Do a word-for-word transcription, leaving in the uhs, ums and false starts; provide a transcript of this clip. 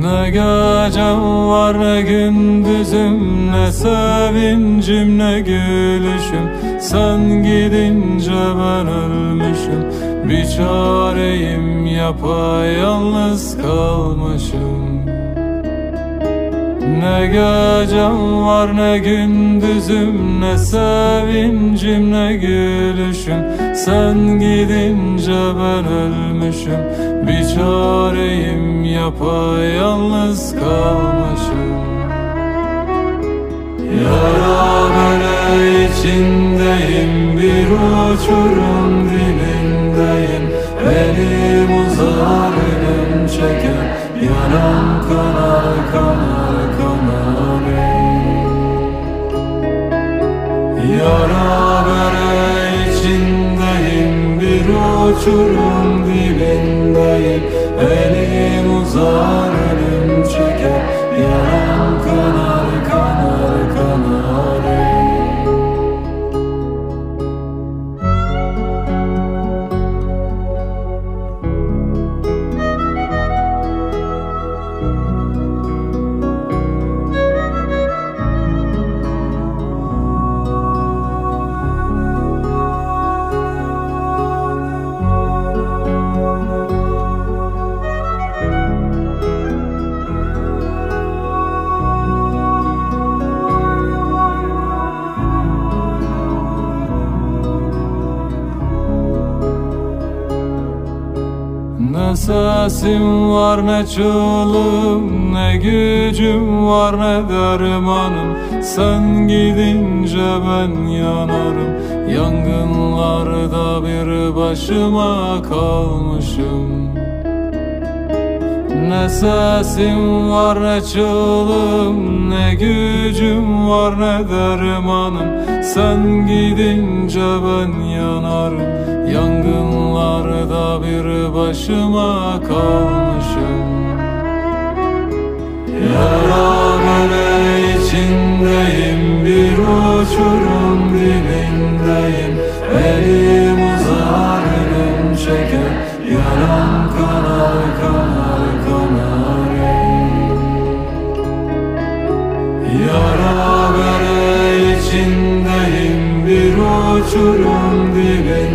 Ne gecem var ne gündüzüm, ne sevincim ne gülüşüm. Sen gidince ben ölmüşüm, bir çareyim yapayalnız kalmışım. Ne gecem var ne gündüzüm, ne sevincim ne gülüşüm. Sen gidince ben ölmüşüm, bir çareyim yapayalnız kalmışım. Yara bere içindeyim, bir uçurum dibindeyim. Elim uzar ölüm çeker, yanam kanar kanar kanar ey. Yara bere içindeyim, bir uçurum dibindeyim. Elim uzar ölüm çeker, yanam kanar kanar kanar ey. Ne sesim var ne çığlığım, ne gücüm var ne dermanım. Sen gidince ben yanarım, yangınlarda bir başıma kalmışım. Ne sesim var ne çığlığım, ne gücüm var ne dermanım. Sen gidince ben yanarım, yangınlarda bir başıma kalmışım. Yara bere içindeyim, bir uçurum dibindeyim. Elim uzar ölüm çeker, yanam kanar kanar kanar ey. Yara bere içindeyim, bir uçurum dibindeyim.